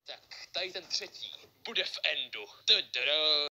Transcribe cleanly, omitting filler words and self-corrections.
Tak, tady ten třetí bude v endu. Tuduru.